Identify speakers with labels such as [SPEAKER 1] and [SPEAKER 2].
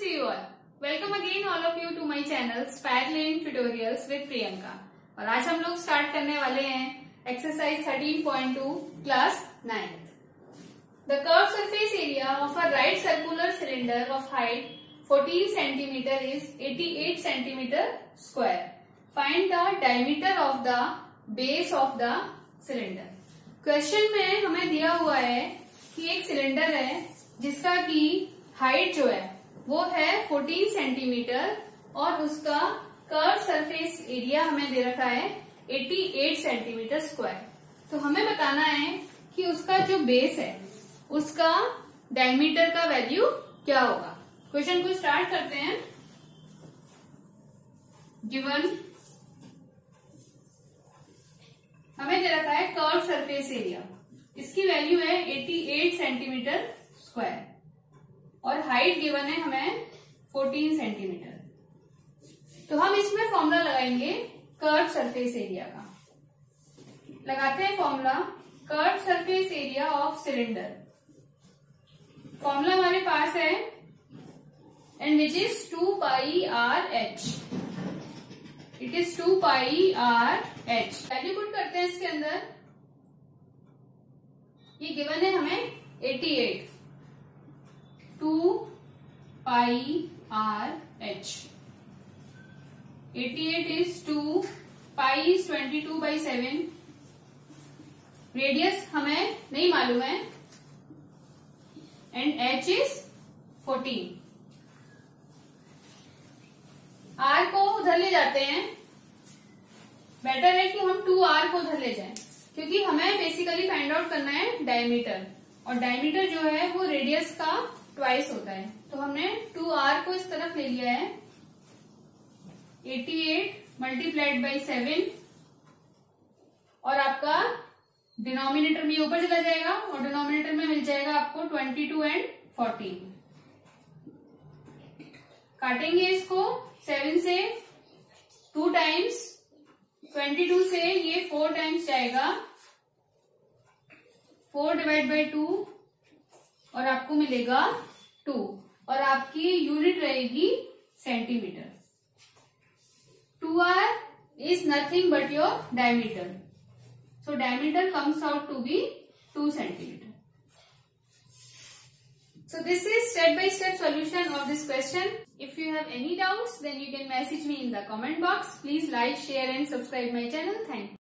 [SPEAKER 1] see you all. Welcome again all of you to my channel Spiralane Tutorials with Priyanka. और आज हम लोग start करने वाले हैं exercise 13.2 class 9th. The curved surface area of a right circular cylinder of height 14 cm is 88 cm square. Find the diameter of the base of the cylinder. Question में हमें दिया हुआ है कि एक सिलेंडर है जिसका की हाइट जो है वो है 14 सेंटीमीटर और उसका कर्व सरफेस एरिया हमें दे रखा है 88 सेंटीमीटर स्क्वायर. तो हमें बताना है कि उसका जो बेस है उसका डायमीटर का वैल्यू क्या होगा. क्वेश्चन को स्टार्ट करते हैं. गिवन हमें दे रखा है कर्व सरफेस एरिया, इसकी वैल्यू है 88 सेंटीमीटर स्क्वायर और हाइट गिवन है हमें 14 सेंटीमीटर. तो हम इसमें फॉर्मूला लगाएंगे कर्व सरफेस एरिया का. लगाते हैं formula curve surface area of cylinder. Formula हमारे पास है and which is 2 pi R H. It is 2 pi R H. Value put करते हैं इसके अंदर. ये गिवन है हमें 88. 2 pi R H. 88 is 2, pi is 22/7. Radius हमें नहीं मालूम है एंड h is 14. r को उधर ले जाते हैं. बेटर है कि हम 2r को उधर ले जाएं क्योंकि हमें बेसिकली फाइंड आउट करना है डायमीटर और डायमीटर जो है वो रेडियस का ट्वाइस होता है. तो हमने 2r को इस तरफ ले लिया है. 88 मल्टीप्लाइड बाई 7 और आपका डिनोमिनेटर में ऊपर चला जाएगा और डिनोमिनेटर में मिल जाएगा आपको 22 एंड 14. काटेंगे इसको 7 से 2 टाइम्स. 22 से ये 4 टाइम्स जाएगा. 4 डिवाइड बाई 2 और आपको मिलेगा 2 और आपकी यूनिट रहेगी centimetre. 2r is nothing but your diameter. So diameter comes out to be 2 centimeter. So this is step by step solution of this question. If you have any doubts then you can message me in the comment box. Please like, share and subscribe my channel. Thank you.